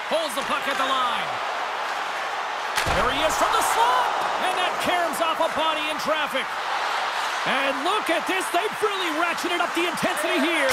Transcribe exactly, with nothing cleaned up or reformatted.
Holds the puck at the line. There he is from the slot. And that caroms off a body in traffic. And look at this. They've really ratcheted up the intensity here.